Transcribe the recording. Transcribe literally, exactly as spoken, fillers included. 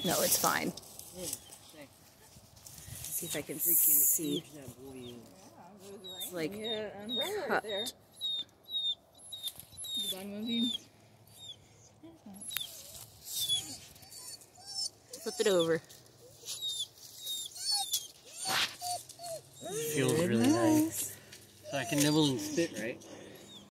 No, it's fine. Let's see if I can see. It's like yeah, cut. right there. Done moving. Flip it over. Feels really nice. So I can nibble and spit, right?